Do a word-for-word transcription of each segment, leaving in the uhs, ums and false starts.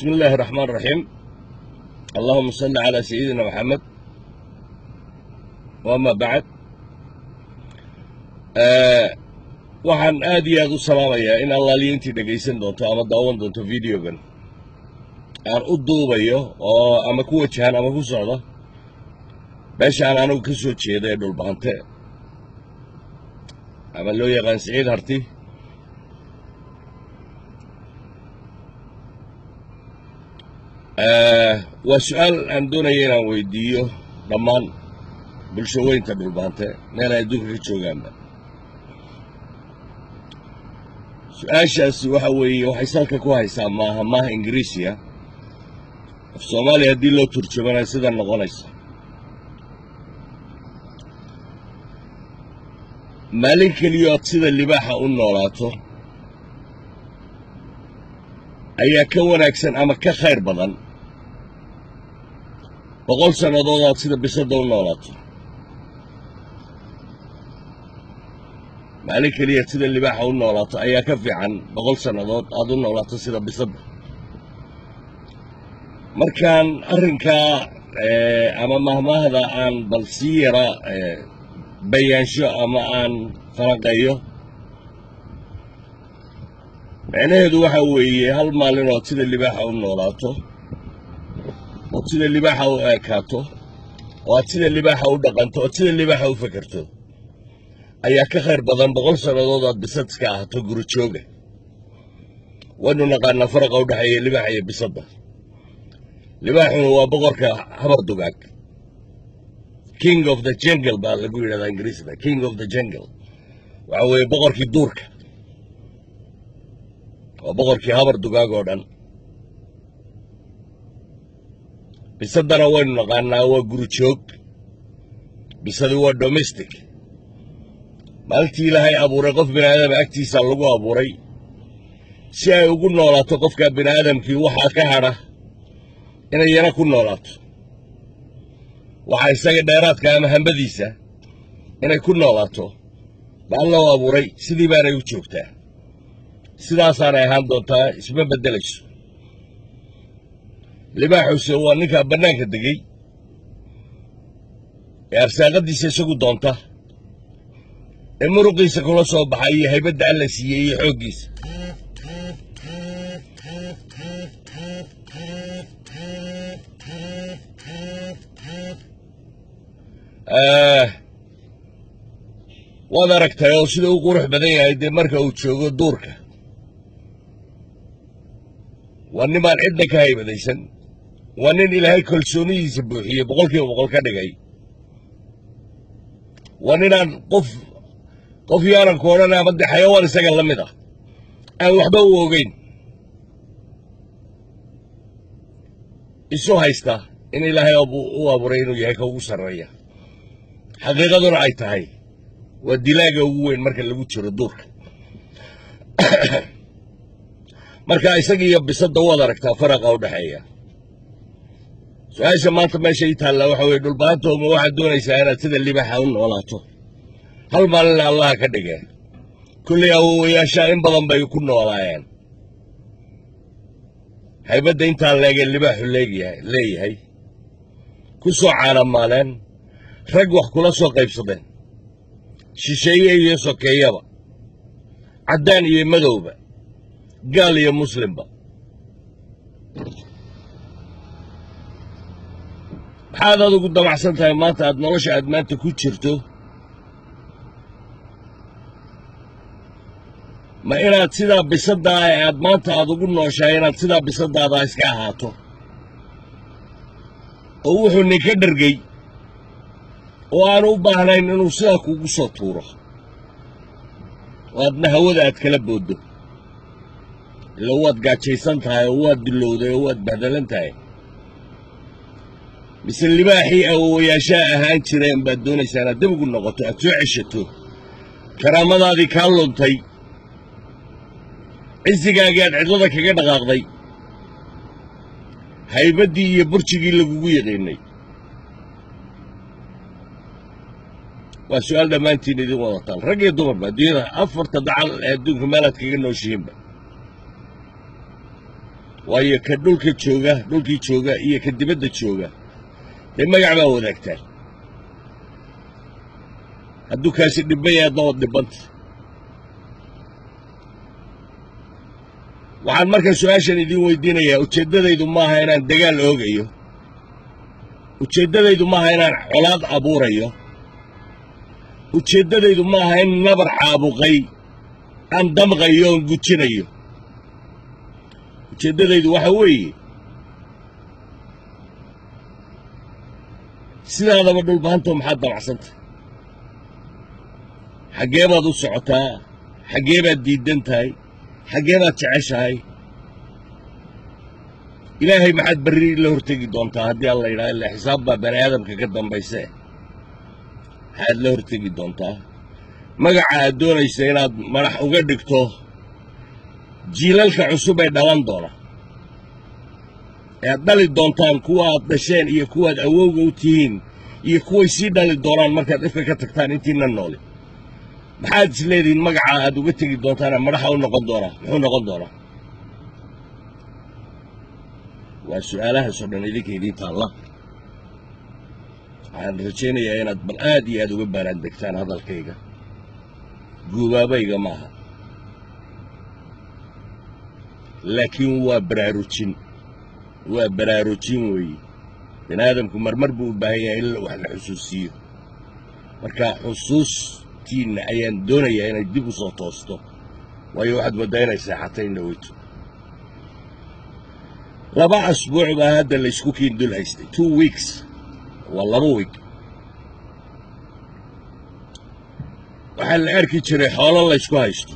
بسم الله الرحمن الرحيم. اللهم صل على سيدنا محمد. وما بعد آه waxaan aad iyo aad u salaamayaa in allaaliintii dhagaysan doonto ama daawan doonto videogan aan u duubayo oo ama ku wajahan ama ku socdo meeshaan anigu ka soo jeeda ee dhulbaante ama loo yaqaan Siciid Harti. waa su'aal aan doonaya inaan weydiiyo dhammaan bulshooyinka dhulbaante meel ay adduunka ka joogaanba. su-aashaasi waxa weeye waxay salka ku haysaa maaha maaha ingiriisiya af soomaaliya haddii loo turjumanayo sida noqonaysa maalin keliyo aad sida libaaxa u noolaato ayaa ka wanaagsan ama ka khayr badan boqol sannadood aad sida bisada u noolaato. maalin keliya sida libaaxa u noolaato ayaa ka fiican boqol sannadood aad u noolaato sida bisada. markaan arrinkaa ama mahmaahda aan bal sii yara bayaansho ama aan falanqeeyo macnaheedu waxa weeye hal maalin ood sida libaaxa u noolaato ood sida libaaxa u eekaato oo aad sida libaaxa u dhaqanto ood sida libaaxa u fakerto ayaa ka khayr badan boqol sannadood aad bisad iska ahaato guri jooga. waynu naqaanaa faraqa u dhexeeya libaaxa iyo bisadda. libaaxuna waa boqorka habar dugaag, king of the jungle baa lagu yidhahdaa ingiriisda. king of the jungle waxa weeye boqorkii duurka, waa boqorkii habar dugaag oo dhan. bisaddana waynu naqaanaa waa guri joog. bisadu waa domestic. maalintii ilaahay abuuray qof bini aadama agtiisa lagu abuuray si ay ugu noolaato qofka bini aadamkii waxaa ka hadha inay yana ku noolaato. waxaa isaga dheeraadka ama hambadiisa inay ku noolaato baa loo abuuray, sidii baanay u joogtaa, sidaasaanay ahaan doontaa, isma beddelayso. libaaxuse waa ninkaa bannaanka degay ee arsaaqadiisa isagu doonta ee muruqiisa kula soo baxay iyo haybadda alla siiyey iyo xooggiisa. waad aragtay oo sida u qurux badan yahay dee marka uu joogo duurka. waa nimaan cidna ka haybadaysan, waa nin ilaahay kalsoonidiisa buuxiyey boqolkiiba boqol ka dhigay. waa ninaan qof qof yaaranku odhan ama de xayawaan isaga la mid ah aan waxba u ogeyn isu haysta in ilaahay u abuuray inuu yahay ka ugu sarreeya. xaqiiqaduna ay tahay waa dilaaga ugu weyn marka lagu jiro duurka. marka isaga iyo bisadda waad aragtaa faraqa u dhexeeya. su-aasha maanta meesha ii taallaa waxa weye dhulbaantooma waxaad doonaysaa inaad sida libaaxa u noolaato hal maalina allaha ka dhigee. kullay awowayaashaa in badan bay ku noolaayeen. haybadda intaa leegee libaaxu leeyahay ku soo caanamaaleen, rag wax kula soo qaybsadeen, shisheeye iyo sokeeyaba, caddaan iyo madowba, gaal iyo muslimba. maxaad adugu damacsan tahay maanta aad nolosha aad maanta ku jirto? ma inaad sidaa bisaddaa ee aad maanta aad ugu nooshahay inaad sidaa bisadaadaa iska ahaato oo wuxuu ninka dhargay oo aanu u baahnayn inuu sidaa kuugu soo tuuro oo aadna hawada aad kala booddo ila waad gaajaysan tahay oo waad dilowday oo waad bahdalan tahay? mise libaaxii awowayaashaa ahaan jireen baad doonaysaa inaad dib ugu noqoto, aad soo ceshato karaamadaadii kaa luntay, cisigaagii aad cidlada kaga dhaqaaqday, haybaddii iyo burjigii lagugu yaqiinay? waa su'aal dhammaantiin idin wadataan, rag iyo dumarba, adduunyada afarta dacal ee adduunka meelaad kaga nooshihiinba. waayo ka dhulka jooga dhulkii jooga iyo ka dibadda jooga dee magac baa wadaagtaan hadduu kaasi dhibban yahay adna wad dhibbanta waxaan markaa su-aashan idiin weydiinayaa ujeeddadaydu maaha inaan dagaal oogayo ujeeddadaydu maaha inaan colaad abuurayo ujeeddadaydu maaha in nabar caabuqay aan damqayo oon gujinayo ujeeddadaydu waxa weeye sidaadaba dhulbahantoo maxaad damacsanta xaggee baad u socotaa xaggee baad diiddan tahay xaggee baad jeceshahay ilaahay maxaad berri la hortegi doontaa haddii alla yidhaha ilaa xisaab baa bani aadamka ka dambayse maxaad la hortegi doontaa magaca aad doonaysa inaad madax uga dhigto jiilalka cusub ee dhalan doona ee aad dhali doontaan kuwa aad dhasheen iyo kuwaad awowga u tihiin iyo kuway sii dhali doonaan markaad ifka ka tagtaan intiina noole maxaad is leedihiin magaca aad uga tegi doontaana madaxa u noqon doonaa muxuu noqon doonaa waa su-aalahaasoo dhan idinka idiin taalla waxaan rajaynayaa inaad bal aad iyo aad uga baaraan degtaan hadalkayga guubaabayga maaha laakiin waa baraarujin waa baraarujin weeye bini aadamku marmar buu u baahan yahay in wax la xusuusiiyo marka xusuustiinna ayaan doonayaa inay dib u soo toosto waayo waxaad mooddaa inay seexatay in dhaweyto laba asbuuc baa hadda laysku kiin dul haystay two weeks waa laba week waxaa la arki jiray xoolo laysku haysto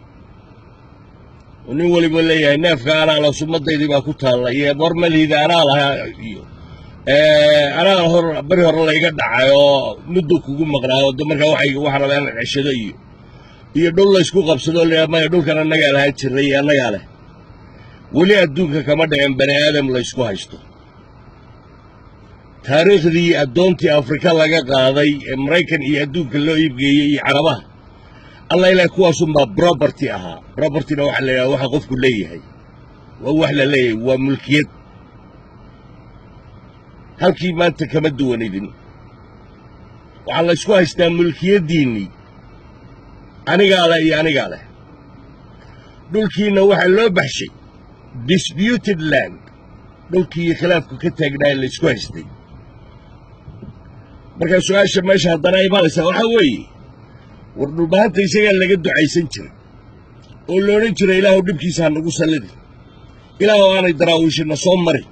oo nin waliba leeyahay neefka anaa la sumadaydii baa ku taalla iyo warmaliida anaa lahaa iyo anaa hor bari hore layga dhacay oo muddo kugu maqnaayo de markaa waxay waxa rabaa inaan ceshado iyo iyo dhul laysku qabsado leeyahay maya dhulkan annagaa lahaan jirray iyo annagaa leh weli adduunka kama dhicin bani aadam laysku haysto taariikhdii addoontii afrika laga qaaday ee maraykan iyo adduunka loo iibgeeyey iyo carabaha alla ilaahay kuwaasunbaa broberty ahaa brobertyna waxa la yidhaha waxa qofku leeyahay waa wax la leeyahay waa mulkiyad halkii maanta kama duwan idin waxaa laysku haystaa mulkiyaddiinnii anigaa leh iyo anigaa leh dhulkiinna waxaa loo baxshay disputed land dhulkii iyo khilaafku ka taagnaa laysku haystay markaa su-aasha meesha haddana imaanaysaa waxaa weeye war dhulbahanta isagaa laga ducaysan jiray oo la odhan jiray ilaahu dhibkiisa ha nagu sallidi ilaahu aanay daraawiishina soo marin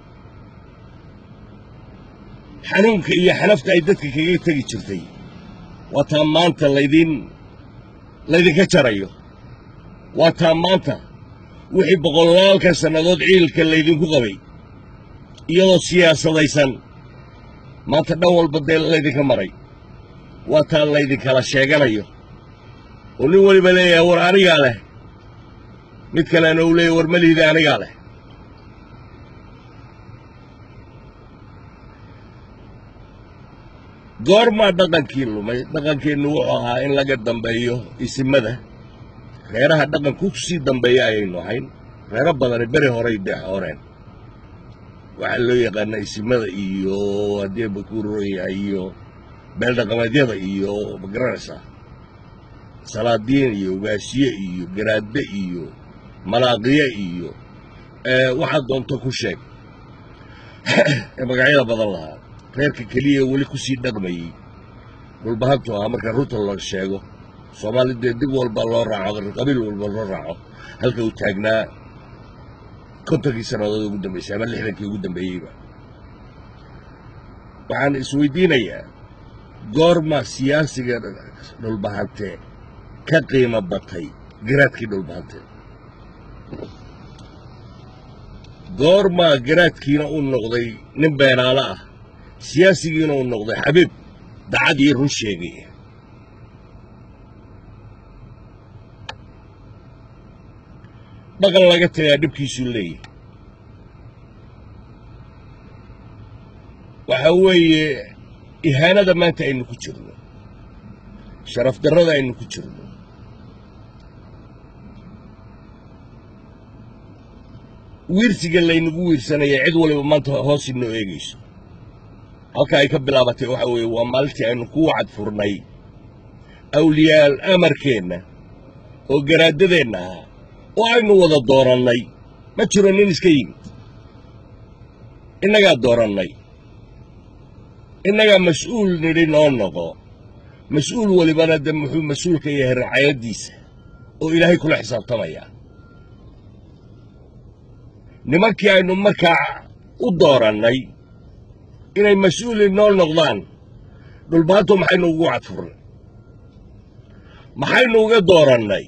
xanuunka iyo xanafta ay dadka kaga tegi jirtay waa taa maanta laydin laydinka jarayo waa taa maanta wixii boqolaalka sannadood ciilka laydinku qabay iyadoo siyaasadaysan maanta dhan walba dee laydinka maray waa taa laydinkala sheeganayo oo nin weliba leeyahay war anigaa leh mid kalena uu leeyahy war maliida anigaa leh goormaa dhaqankii lumay dhaqankeennu wuxuu ahaa in laga dambeeyo isimada reeraha dhaqanku ku sii dambeeya ayaynu ahayn reero badani beri horay dee horeen waxaa loo yaqaanaa isimada iyo haddii bakuurooya iyo beeldhaqameedyada iyo magaranaysaa salaadiin iyo ugaashiye iyo garaadde iyo malaaqiye iyo waxaad doonto ku sheeg ee magacyada badan lahaa reerka keliya weli ku sii dhaqmayey dhulbahantu ahaa marka runta loo sheego soomaalidee dib walba loo raaco qabiil walba loo raaco halka uu taagnaa kontonkii sannadood ugu dambaysay ama lixdankii ugu dambeeyeyba waxaan isweydiinayaa goorma siyaasiga dhulbahante ka qiimo batay garaadkii dhulbahante goormaa garaadkiina uu noqday nin beenaalo ah siyaasigiina uu noqday xabiib dacad iyo run sheegay dhaqan laga tagaa dhibkiisuu leeyahay waxa weeye ihaanada maanta aynu ku jirno sharaf darrada aynu ku jirno wiirsiga laynagu wiirsanaya cid waliba maanta hoos inoo eegayso halka ay ka bilaabatay waxa weeye waa maalintii aynu ku wacad furnay awliyaal amarkeenna oo garaadadeenna ah oo aynu wada doorannay ma jiro nin iska yimid innagaa doorannay innagaa mas-uul nidhi noo noqo mas-uul walibana de muxuu mas-uul ka yahay racayaddiisa oo ilaahay kula xisaabtamaya nimankii aynu markaa u doorannay inay mas-uuli noo noqdaan dhulbaanto maxaynu ugu wacad furnay maxaynu uga doorannay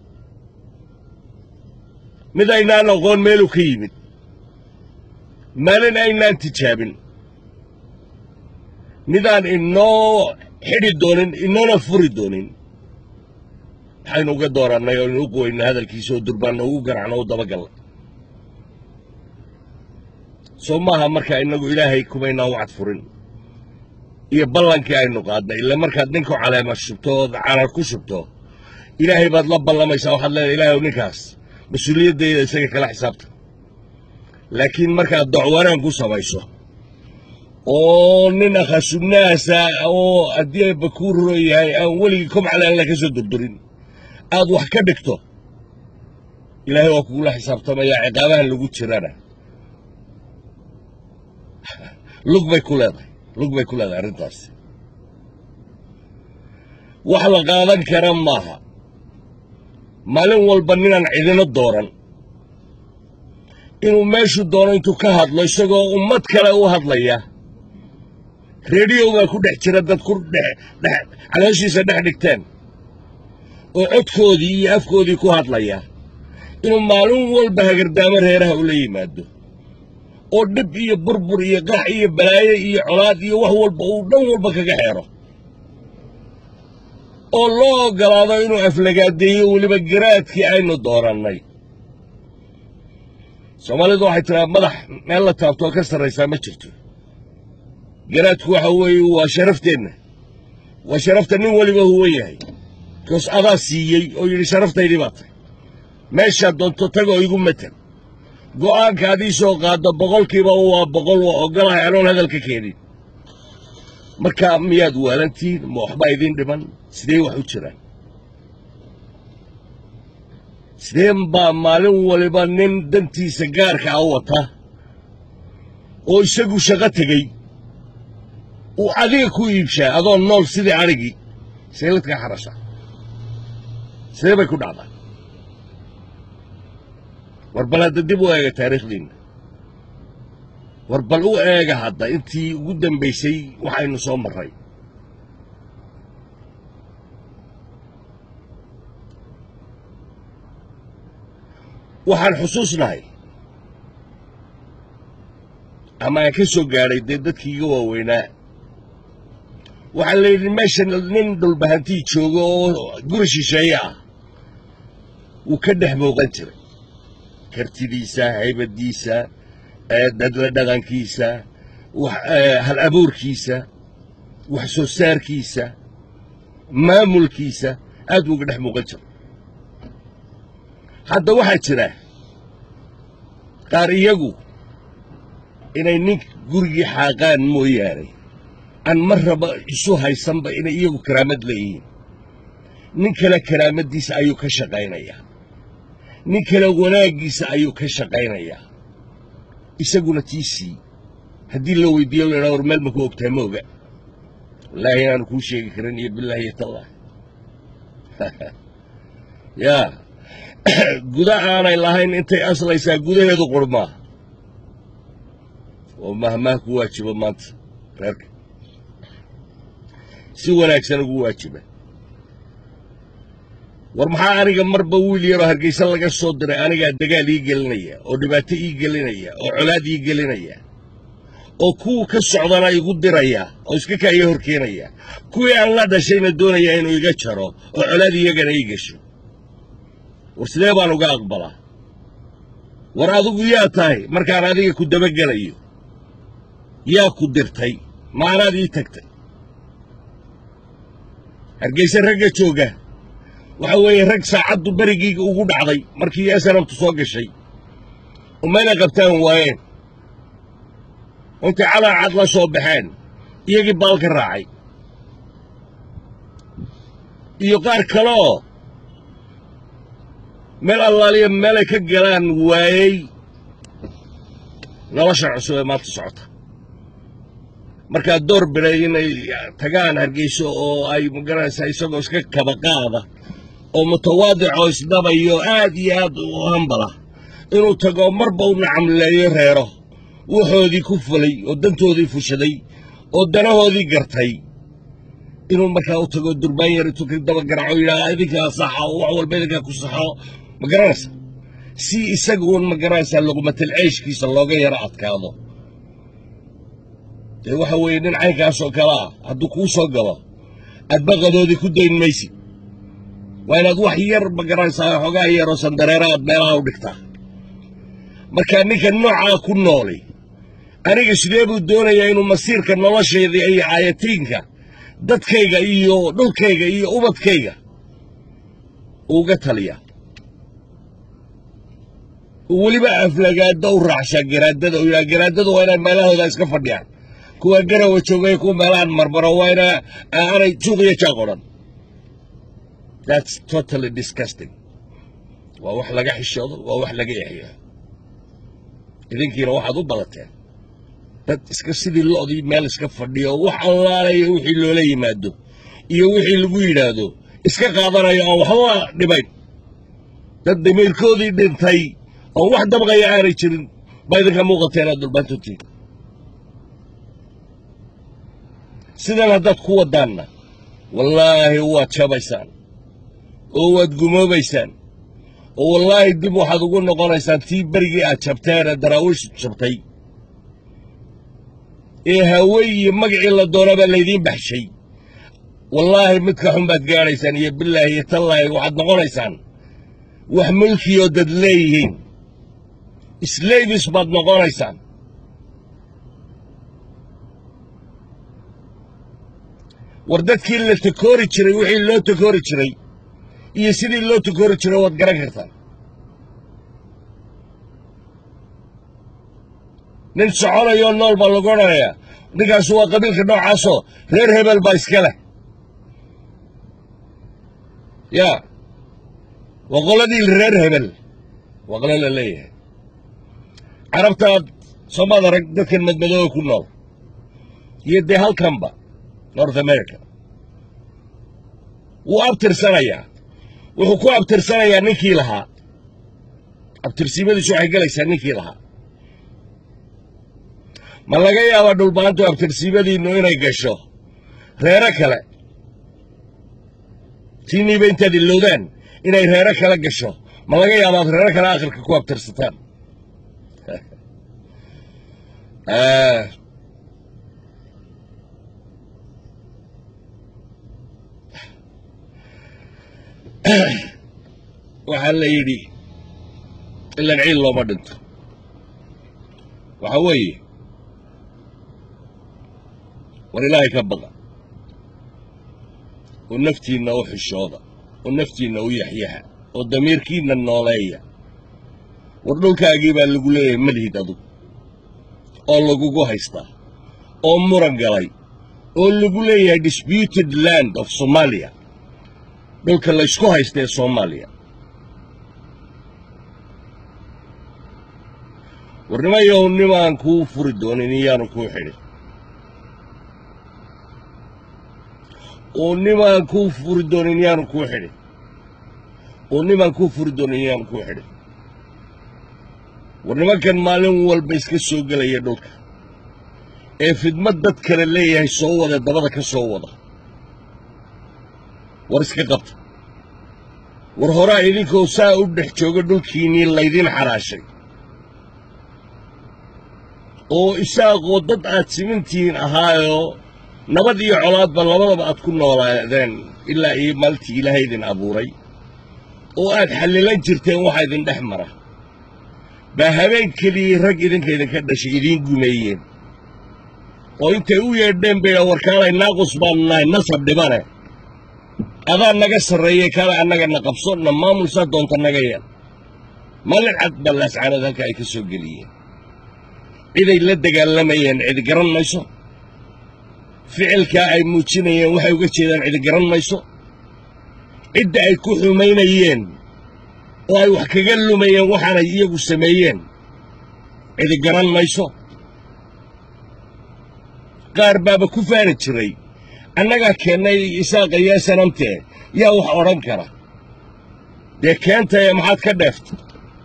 mid aynaan aqoon meeluu ka yimid maalin aynaan tijaabin midaan inoo xidhi doonin inoona furi doonin maxaynu uga doorannay oo inu qoyna hadalkiisa oo durbaanna ugu garacno u dabagalla soo maaha markaa innagu ilaahay kumaynaan wacad furin iyo ballankii aynu qaadnay ila markaad ninku caleema shubto ood carar ku shubto ilaahay baad la ballamaysaa waxaad leedahay ilaahay ninkaas mas-uuliyaddayda isaga kala xisaabta laakiin markaad docwanaan ku samayso oo nin akhasunaasa oo haddii ay bakuurro yahay aan weligii komcalaan la ka soo durdurin aad wax ka dhigto ilaahay waa kugula xisaabtamayaa ciqaabahan lagu jirana lug bay ku leedahay lug bay ku leedahay arrintaasi wax la qaadan kara maaha maalin walba ninaan cidino dooran inuu meeshuu doono intuu ka hadlo isagoo ummad kale u hadlaya reediyowgaa ku dhex jira dad ku dhex dhex calooshiisa dhex dhigteen oo codkoodii iyo afkoodii ku hadlaya inuu maalin walba hagardaamo reeraha ula yimaado oo dhib iyo burbur iyo qax iyo balaayo iyo colaad iyo wax walba uu dhan walba kaga xeero oo loo oggolaado inuu aflagaadeeyo weliba garaadkii aynu doorannay soomaalidu waxay tiraa madax meel la taabtoo ka sarraysaa ma jirto garaadku waxa weeye waa sharafteenna waa sharafta nin weliba huwan yahay koos adaa siiyey oo yidhi sharaftaydii baa tahay meeshaad doonto tagoo igu matan go'aanka adii soo qaaddo boqolkiiba waa boqol waa oggolahay anoon hadalka keenin marka miyaad waalantiin ma waxbaa idiin dhiman sidee wax u jiraan sideen baa maalin waliba nin dantiisa gaarka ah wata oo isagu shaqo tegey uu adiga ku iibshaa adoo nool sidii adhigii sayladkaa xarasha sidee bay ku dhacdaa war bal hadda dib u eega taariikhdiinna war bal u eega hadda intii ugu dambaysay waxaynu soo marray waxaan xusuusnahay ama aan ka soo gaadhay dee dadkii iga waaweynaa waxaa la yidhi meesha nin dhulbahantii joogo oo guri shisheeye ah wuu ka dhex muuqan jiray kartidiisa haybaddiisa dadla dhaqankiisa hal abuurkiisa wax soo saarkiisa maamulkiisa aad buu uga dhex muuqan jiray hadda waxaa jira qaar iyagu inay nin gurigii xaaqaan mooyaane aan mar raba isu haysanba inay iyagu karaamad leeyihiin nin kale karaamaddiisa ayuu ka shaqaynayaa nin kale wanaaggiisa ayuu ka shaqaynayaa isaguna tiisii haddii la weydiiyo la idhaa war meel ma ku ogtahay ma oga wallaahi inaanu kuu sheegi karin iyo bilaahi iyo tallah yaa guda aanay lahayn intay aslaysaa gudaheedu qurmaa oo mahmaah ku waajiba maanta reerka si wanaagsan ugu waajiba war maxaa aniga marba wiil yaroo hargaysa laga soo diray anigaa dagaal ii gelinaya oo dhibaato ii gelinaya oo colaad ii gelinaya oo kuwa ka socdana igu diraya oo iska kaaya hor keenaya kuwii aan la dhashayna doonaya inuu iga jaro oo colaad iyagana ii gasho war sidee baan uga aqbalaa war adigu yaa tahay markaan adiga ku dabagelayo yaa ku dirtay maanaad ii tagtay hargaysa ragga jooga waxa weeye rag saacaddu berigiiga ugu dhacday markii esanamtu soo gashay ومانا قبتان وين وانت على عدل صوبحين يجي بالك الراعي يقار كلو مال الله لي ملك الجلان واي لا وشع سوى ما تصعدها marka door biray inay tagaan hargeyso oo ay magaranaysaa isagoo iska kaba qaada oo mutawaadic oo isdabayo aad iyo aad u hambala inuu tago marba u nacamleeyo reero wuxoodii ku fulay oo dantoodii fushaday oo danahoodii gartay inuu markaa u tago durbaan yar intuu ka daba garaco yidhaha idinkaa saxa oo wax walba idinkaa ku saxo magaranaysa si isaguun magaranaysaa luqmatal ceyshkiisa looga yaro adkaado waxa weeye nin caynkaas oo kale ah hadduu kuu soo galo aad baqadoodii ku dayn maysid waa inaad wax yar magaranaysaa xoogaa yaroo sandareera aad meelaha u dhigtaa markaa ninka noocaa ku noolay aniga sidee buu doonayaa inuu masiirka nolosheeda iyo caayatiinka dadkayga iyo dhulkayga iyo ubadkayga uga taliya weliba aflagaada u raacshaa garaadada oo yidhaha garaadadu waa inay meelahooda iska fadhiyaan kuwa garawa joogay kuwa meelahan marbaro waa ina aanay suuq iyo jaaq odhan that's totally disgusting waa wax laga xishoodo waa wax laga eexyo idinkiina waxaad u badateen dad iska sidii lo'dii meel iska fadhiyo wax allaalayo wixii loola yimaado iyo wixii lagu yidhaahdo iska qaadanayo aan waxba dhibayn dad damiirkoodii dhintay oo wax dabqaya aanay jirin baa idinka muuqateen aad dulbaantotiin sidan haddaad ku wadaanna wallaahi waad jabaysaan oo waad gumoobaysaan oo wallaahi dib waxaad ugu noqonaysaan tii berigii aad jabteen ee daraawiish jabtay ee hawey iyo magacii la doonaba laydiin baxshay wallaahi midka xun baad gaadhaysaan iyo bilaahi iyo tallaahi waxaad noqonaysaan wax mulkiyoo dad leeyihiin slavis baad noqonaysaan war dadkii la takoori jiray wixii loo takoori jiray iyo sidii loo takoori jiray waad garan kartaan nin soconayoo nool baa lagu odhanayaa ninkaasu waa qabiilka noocaasoo reer hebel baa iska leh yaa waa qoladii reer hebel waa qole la leeyahay carabtaad soomaad arag dadkan madmadooga ku nool iyo dee halkanba north america wuu abtirsanayaa wuxuu ku abtirsanayaa ninkii lahaa abtirsiimadiisu waxay galaysaa ninkii lahaa ma laga yaabaa dhulbaantu abtirsiimadiinnu inay gasho reero kale tiinniiba intaad ilowdaan inay reero kale gasho ma laga yaabaad reero kale akhirka ku abtirsataan waxaa la yidhi ilan ciil looma dhinto waxaa weeye war ilaahay ka baqa oo naftiinna u xishooda oo naftiinna u yaxyaha oo damiirkiinna nooleeya war dhulkaagii baa lagu leeyahay malhid adug oo lagugu haystaa oo muran galay oo lagu leeyahay disputed land of Somalia dhulka la isku haysta ee Soomaaliya warnimayow nimaan kuu furi doonin iyaanu kuu xidhin oo nimaan kuu furi doonin iyaanu kuu xidhin oo nimaan kuu furi doonin iyaanu kuu xidhin war nimankan maalin walba iska soo gelaya dhulka ee fidmad dad kale leeyahay soo wada dabada ka soo wada war iska qabta war horaa idinkoo saa u dhex jooga dhulkiinnii laydin xaraashay oo isaaqoo dad aad simintihiin ahaayoo nabad iyo colaadba labadaba aad ku noolaadeen ilaa iyo maalintii ilaahay idin abuuray oo aad xallilan jirteen waxa idin dhex mara baa habeen keliyii rag idinka idinka dhashay idiin gumeeyeen oo intay u yeedheen bay warkaalay naaqus baan nahay nasab dhibane adaa naga sarreeyey kaale annagana qabso na maamul saa doonta naga yeel maalin cad baa laascaanood halka ay ka soo geliyeen ciday la dagaalamayeen cidi garan mayso ficilkaa ay muujinayeen waxay uga jeedaan cidi garan mayso cidda ay ku xumaynayeen oo ay wax kaga lumayeen waxaanay iyagu sameeyeen cidi garan mayso qaar baaba ku faani jiray annagaa keennay isaaqa yaa sanamtee yaa wax odhan kara dee keentaya maxaad ka dheeftay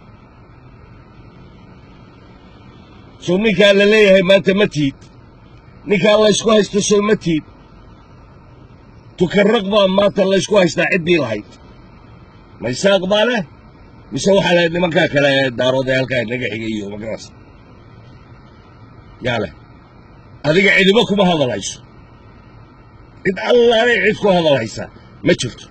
soo ninkaa la leeyahay maanta ma tiid ninkaa laysku haysto soo ma tiid tukarraq baa maanta laysku haystaa ciddii lahayd ma isaaq baa leh mise waxaa lahayd nimankaa kale ee daarood ee halkaa naga xigay iyo magaras yaa leh adiga cidiba kuma hadalhayso cid allaanay cid ku hadalhaysaa ma jirto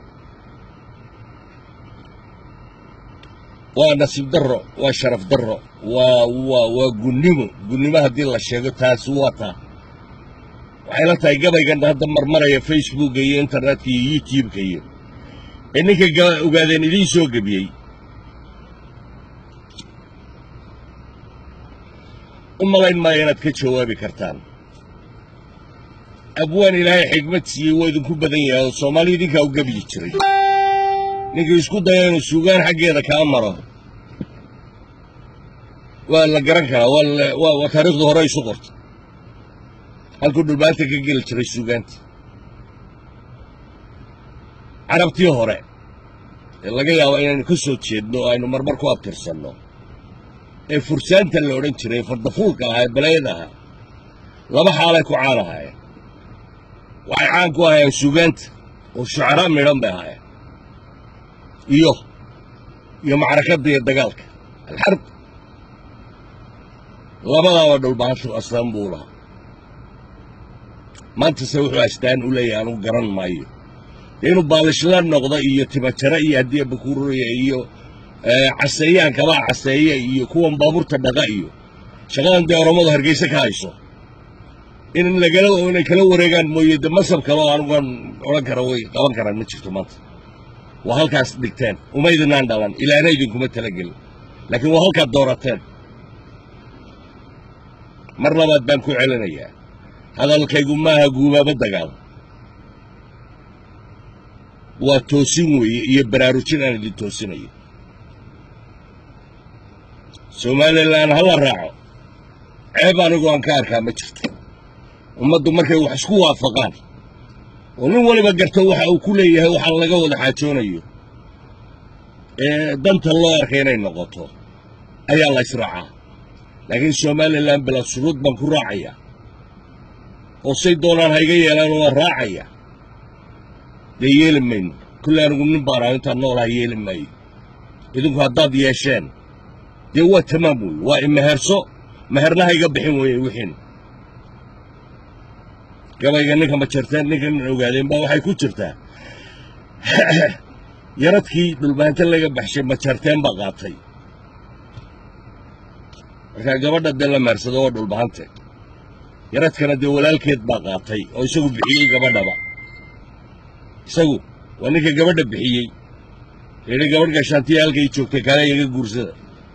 waa nasiib darro waa sharaf darro waa waa waa gunnimo gunnimo haddii la sheego taasi waa taa waxay la tahay gabaygan hadda marmaraya facebooka iyo internetka iyo youtubeka iyo ee ninka ogaadeen idiin soo gebiyey u malayn maayo inaad ka jawaabi kartaan abwaan ilaahay xigmad siiyey waa idinku badan yahay oo soomaali idinkaa u gebyi jiray ninkii isku daya inuu suugaan xaggeeda kaa maro waa la garan karaa waa taariikhda hore isu qortay halkuu dhulbaanta ka geli jiray suugaanta carabtii hore ee laga yaabo inaynu ka soo jeedno oo aynu marmar ku abtirsanno ee fursaanta la odhan jiray fardafuulka ahaa ee balayada ahaa laba xaalay ku caan ahaayeen waxay caan ku ahaayeen suugaanta oo shucaraa midhan bay ahaayeen iyo iyo macrakadda iyo dagaalka alxarb labadaaba dhulbaantu astaan buu lahaa maantase wuxuu astaan u leeyahay anugu garan maayo dee inuu baalishla noqdo iyo timajare iyo haddii bakuuraya iyo caseeyaan kabaa caseeye iyo kuwan baabuurta dhaqa iyo shaqadan dee oromadu hargeysa ka hayso in lagala inay kala wareegaan mooye de masab kale oo anugan odhan kara way qaban karaan ma jirto maanta waa halkaas dhigteen uma idinaan dhalan ilaahna idinkuma talagelin laakiin waa halkaad doorateen mar labaad baan ku celinayaa hadalkaygu maaha guubaaba dagaal waa toosin weeye iyo baraarujin aan idin toosinayo somalilan ha la raaco ceeb anigu aan ka arkaa ma jirto ummaddu markay wax isku waafaqaan oo nin waliba garto waxa uu ku leeyahay waxaa laga wada xaajoonayo ee danta loo arkay inay noqoto ayaa la israacaa laakiin somalilan bila shuruud baan ku raacayaa oo say doonaan hayga yeelaan waa raacaya dee yeeli mayno kulle anigu nin baan ahaa intaan noolaha yeeli maayo idinku haddaad yeesheen dee waa tamaam weeye waa imeherso meherna hayga bixin weeye wixiin gabayga ninka ma jirteen ninkan ogaadeen baa waxay ku jirtaa yaradkii dhulbaanta laga baxshay ma jarteen baa qaatay markaa gabadha dee la meersado waa dhulbahante yaradkana dee walaalkeed baa qaatay oo isagu bixiyey gabadhaba isagu waa ninka gabadha bixiyey yidhi gabadh gashaantiya halkay joogtay kale iga guursada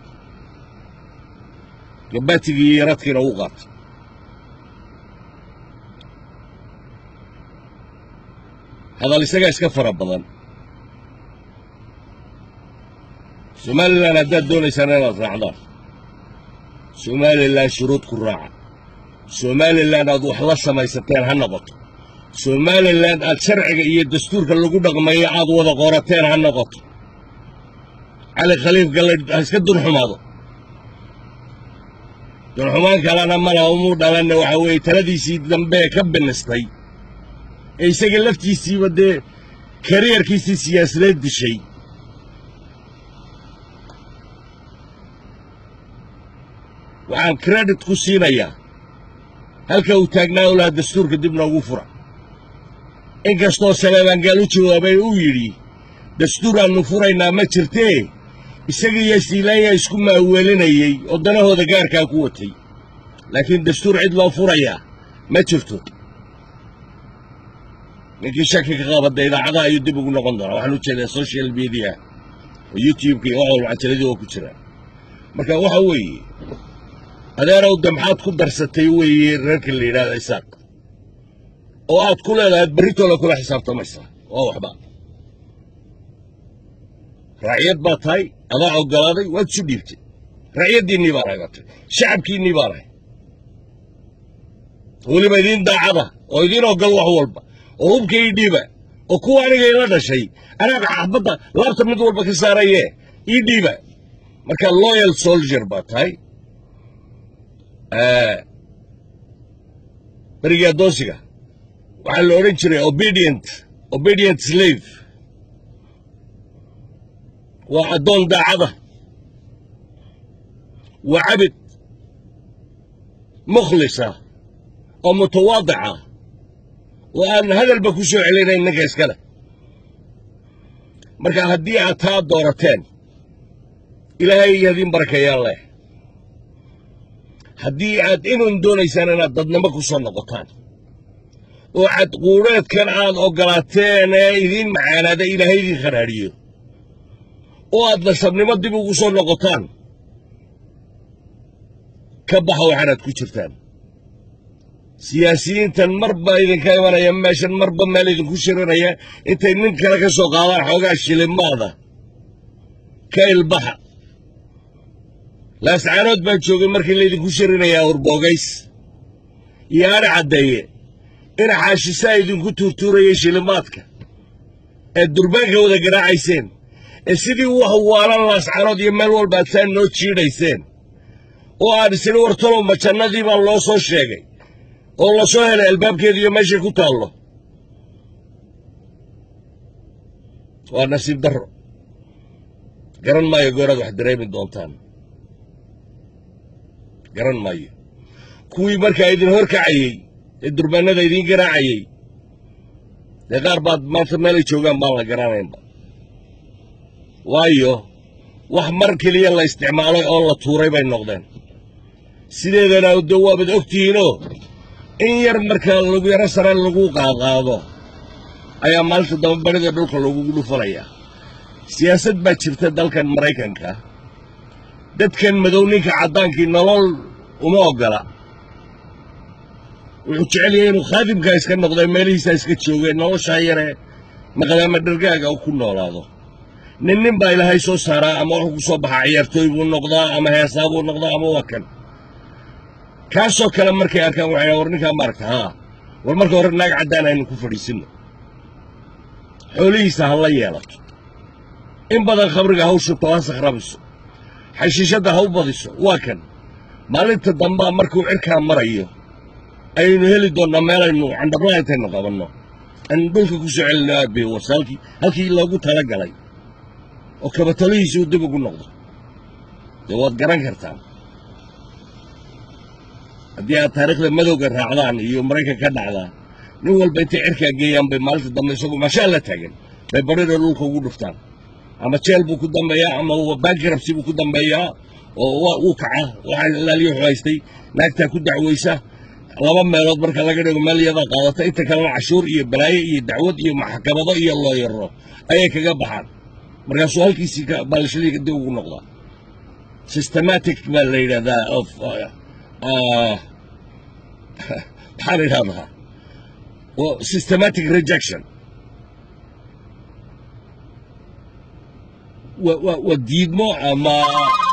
gabaatigii iyo yaradkiina uu qaatay hadal isagaa iska fara badan somalilan haddaad doonaysaan inaad raacdaan somalilan shuruud ku raaca somalilan aad wax la samaysateen ha noqoto somalilan aad sharciga iyo dastuurka lagu dhaqmayo aad wada qorateen ha noqoto cali khaliif gallay ha iska durxumaado durxumaan kalena malaha umuu dhalanna waxaa weeye taladiisii dambe ka binistay ee isaga laftiisiiba dee kariyarkiisii siyaasadeed dishay waxaan credit ku siinayaa halka uu taagnaa u lahaa dastuurka dib noogu fura inkastoo saleebaangaal u jawaabay uu yidhi dastuur aannu furaynaa ma jirtee isagiiyo siilaanya isku maaweelinayey oo danahooda gaarkaa ku watay laakiin dastuur cid loo furayaa ma jirto ninkii shaki ka qabadda idaacadaha ayuu dib ugu noqon doonaa waxaan u jeedaa social media youtube-ka iyo wax walba cajaladii waa ku jiraan marka waxa weeye adeerow de maxaad ku darsatay weeye reerka la yidhahda isaaq oo aad ku leedahay berritoola kula xisaabtamaysaa waa waxba raaciyad baa tahay adaa ogolaaday waad isu dhiibtay raaciyaddiinnii baan haybatay shacabkiinnii baan hay weliba idiin daacada oo idiin ogol wax walba oo hubka ii dhiiba oo kuwa aniga ila dhashay anaaga xabadda laabta mid walba ka saaraye ii dhiiba marka loyal soldier baa tahay berigii addoonsiga waxaa la odhan jiray obedient obedient slave waa addoon daacada waa cabid mukhlisa oo mutawaadica oo aan hadalba ku soo celinayn ninka iskale marka haddii aad taa doorateen ilaahay idiin barakeeyaan leh haddii aad inuun doonaysaan inaad dadnimo ku soo noqotaan oo cadquureedkan aad ogolaateen ee idiin macaanaada ilaahay idiin kharaadhiyo oo aad nasabnimo dib ugu soo noqotaan ka baxa waxaanaad ku jirtaan siyaasiyiintan marba idinka imanaya meeshan marba meel idinku shirinaya intay nin kale ka soo qaadaan xoogaa shilimaada ka ilbaxa laascaanood baan joogay markii laydinku shirinayaa urboogays iyo adha caddeeye ina xaashisaa idinku tuurtuurayay shilimaadka ee durbaanka wada garaacayseen ee sidii wax waalan laascaanood iyo meel walba aad saa noo jiidhayseen oo aan isini wartalow majannadii baa loo soo sheegay oo la soo helay albaabkeedu iyo meeshay ku taallo waa nasiib darro garan maayo gooraad wax dareemi doontaan garan maayo kuwii markaa idin horkacayey ee durbaanada idiin garaacayey dee qaar baad maanta meelay joogaan baan la garanaynba waayo wax mar keliya la isticmaalay oo la tuuray bay noqdeen sideedana de waabad ogtihiinoo in yar markaa lagu yaro sare lagu qaadqaado ayaa maalinta dababarida dhulka lagugu dhufanayaa siyaasad baa jirta dalkan maraykanka dadkan madow ninka caddaankii nolol uma oggola wuxuu jecel yahay inuu khaadimkaa iska noqday meelihiisaa iska joogay noloshaa yaree maqdaama dhargaaga ku noolaado nin nin baa ilaahay soo saaraa ama wuxuu ku soo baxaa ciyaartooy buu noqdaa ama heesaa buu noqdaa ama waa kan kaasoo kale markay arkaan waxay war ninkaa maaragta haa war marka hore naag caddaan aynu ku fadhiisinno xoolihiisa ha la yeelato in badan khamriga ha u shubto ha sakhrabiso xashiishadda ha u badiso waa kan maalinta dambaa markuu cirkaa marayo ayaynu heli doonnaa meelaynu candhablaha intaynu qabanno aynu dhulka ku soo celino aabbihi warse halkii halkii loogu tala galay oo kabatalihiisii uu dib ugu noqdo dee waad garan kartaan haddii aad taariikhda madowga raacdaan iyo maraykan ka dhacdaa nin walba intay cirkaa geeyaan bay maalinta dambe isagu mashaa la taagan bay badhida dhulka ugu dhuftaan ama jeel buu ku dambeeyaa ama bankrabsi buu ku dambeeyaa oo wuu kaca waxaa ilaaliyo xuhaystay naagtaa ku dacwaysa laba meelood marka laga dhigo meel iyadaa qaadata inta kalena cashuur iyo balaayo iyo dacwad iyo maxkamado iyo looyaro ayay kaga baxaan markaasuu halkiisii baalashadii dib ugu noqdaa systematic baa la yidhahdaa of maxaa la yidhahdaa systematic rejection wa diidmo ama